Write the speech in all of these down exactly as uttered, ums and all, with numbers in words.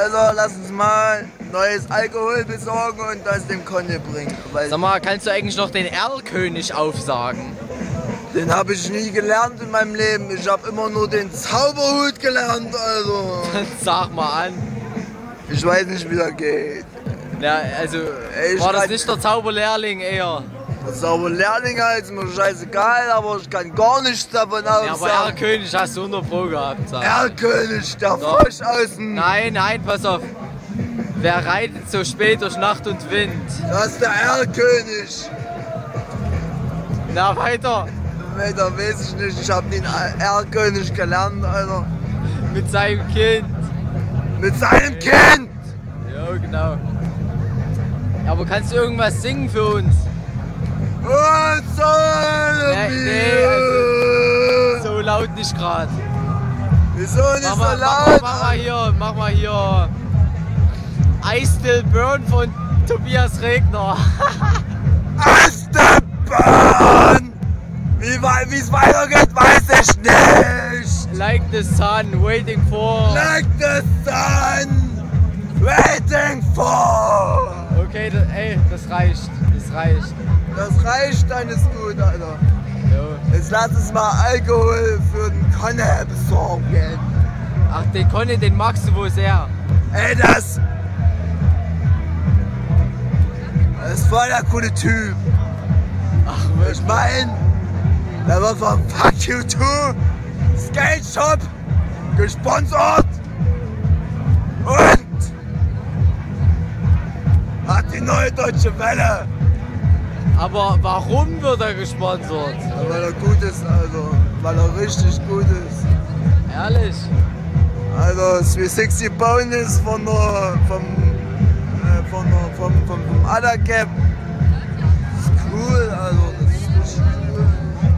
Also lass uns mal neues Alkohol besorgen und das dem Conny bringen. Weil Sag mal, kannst du eigentlich noch den Erlkönig aufsagen? den habe ich nie gelernt in meinem Leben. Ich habe immer nur den Zauberhut gelernt, also. Dann sag mal an. Ich weiß nicht, wie das geht. Ja, also Ich war das kann- nicht der Zauberlehrling eher? Der Zauberlehrling ist mir scheißegal, aber ich kann gar nichts davon Ja, aber aussagen. Erlkönig hast du hundert Pro gehabt. Sag. Erlkönig, der Doch. Frosch aus dem... Nein, nein, pass auf. Wer reitet so spät durch Nacht und Wind? Das ist der Erlkönig. Na, weiter. Weiter weiß ich nicht, ich habe den Erlkönig gelernt, Alter. Mit seinem Kind. Mit seinem Kind! Ja, genau. Aber kannst du irgendwas singen für uns? Und so Nee, nee, also, so laut nicht gerade. Wieso nicht Mach so mal, mach, laut? mach mal hier, mach mal hier. I Still Burn von Tobias Regner. Esteban! Wie wei- wie es weitergeht, weiß ich nicht! Like the sun, waiting for. Like the sun, waiting for! Okay, das, ey, das reicht. Das reicht. Das reicht, dann ist gut, Alter. Jo. Jetzt lass uns mal Alkohol für den Conny besorgen. Ach, den Conny, den magst du wohl sehr. Ey, das... Das ist voll der coole Typ. Ach, Ich mein, der wird vom Fuck You Two Skate Shop gesponsert und hat die neue Deutsche Welle. aber warum wird er gesponsert? Ja, weil er gut ist, also, weil er richtig gut ist. Ehrlich? Also, drei sechzig Bonus von der, vom, äh, von der, vom, vom, vom Other Cap. Das ist cool, also, das ist richtig cool.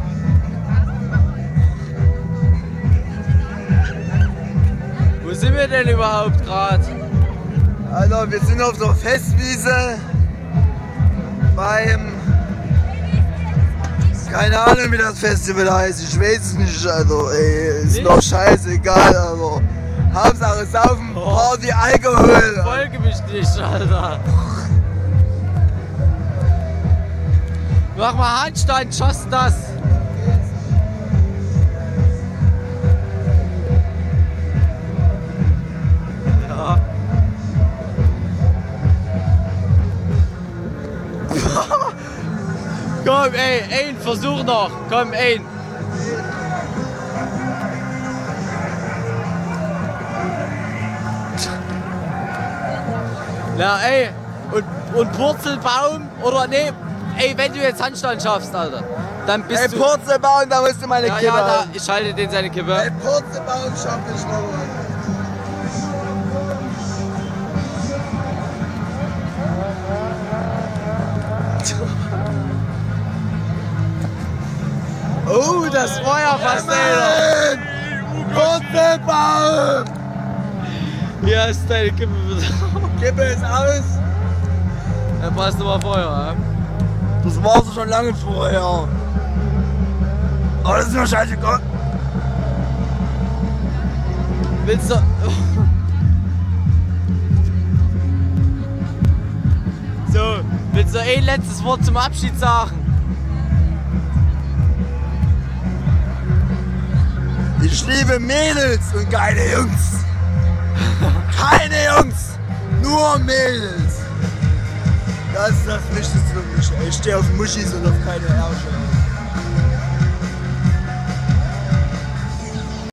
Wo sind wir denn überhaupt gerade? Also, wir sind auf der Festwiese beim, keine Ahnung, wie das Festival heißt, ich weiß es nicht, also, ey, ist Nicht? doch scheißegal, also. Hauptsache saufen, Oh. Party, Alkohol. Folge mich nicht, Alter. Mach mal Handstand, schaffst du das? Ja. Komm, ey, ein Versuch noch. Komm, ein. Ja, ey, und, und Purzelbaum oder nee, ey, wenn du jetzt Handstand schaffst, Alter, dann bist Ey, du. Purzelbaum, da musst du meine Ja, Kippe ja, da, haben. ich halte den seine Kippe. Ey, Purzelbaum schaff ich noch mal. Oh, das Feuer fast, Alter. Purzelbaum! Hier ist deine Kippe. Kippe ist aus. Da passt nochmal Feuer, ja? Das war's schon lange vorher. Aber das ist mir scheißegal. Willst du. So, willst du ein letztes Wort zum Abschied sagen? Ich liebe Mädels und geile Jungs. Keine Jungs, nur Mädels. Das ist das Wichtigste für mich. Ich stehe auf Muschis und auf keine Ärsche.